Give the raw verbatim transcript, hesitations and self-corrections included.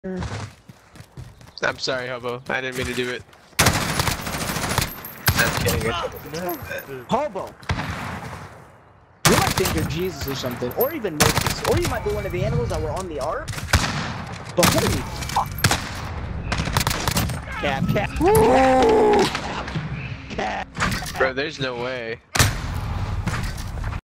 I'm sorry, Hobo. I didn't mean to do it. I'm kidding. Hobo! You might think you're Jesus or something, or even Moses, or you might be one of the animals that were on the ark. But holy fuck! Cap, cap. Cap. Bro, there's no way.